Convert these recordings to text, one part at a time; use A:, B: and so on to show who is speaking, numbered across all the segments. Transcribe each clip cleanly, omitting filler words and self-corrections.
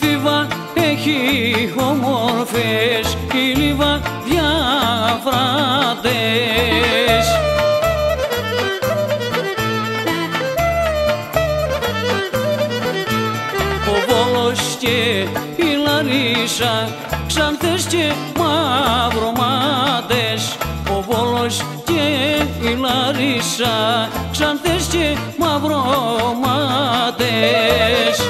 A: Λίβα έχει όμορφες, η Λίβα διαφράτες. Ο Βόλος και η Λαρίσα, Ξάνθες και μαυρομάτες. Ο Βόλος και η Λαρίσα, Ξάνθες και μαυρομάτες.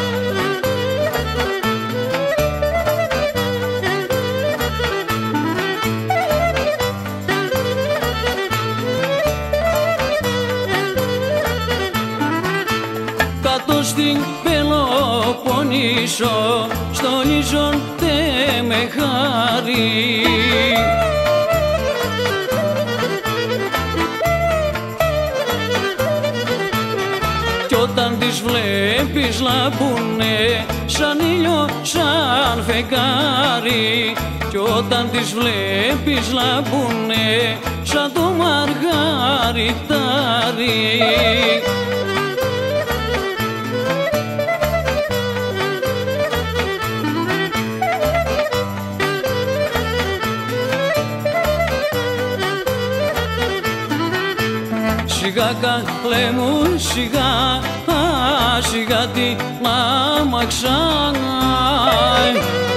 A: Κάτω στην Πελοποννήσο, στον Ίζον δε με χάρη. Κι όταν τις βλέπεις λαμπούνε σαν ήλιο, σαν φεγγάρι. Κι όταν τις βλέπεις λαμπούνε σαν το μαργαριτάρι. Σιγά καλέ μου, σιγά, σιγά τι να μαξάει.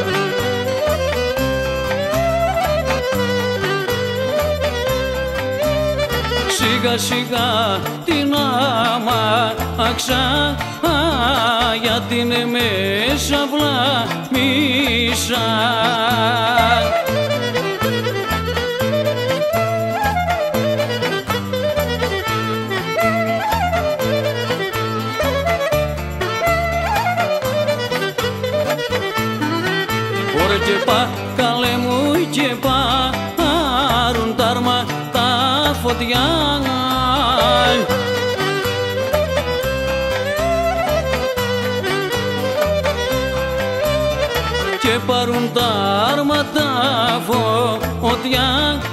A: Σιγά σιγά την άμαξα, γιατί είναι μέσα βλαμίσα. Ωραία και πά, καλέ μου, και πάρουν τ' άρμα τα φωτιά. Και πάρουν τα άρμα τα φωτιά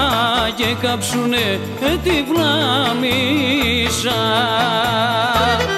A: και κάψουνε τη βλάμισα.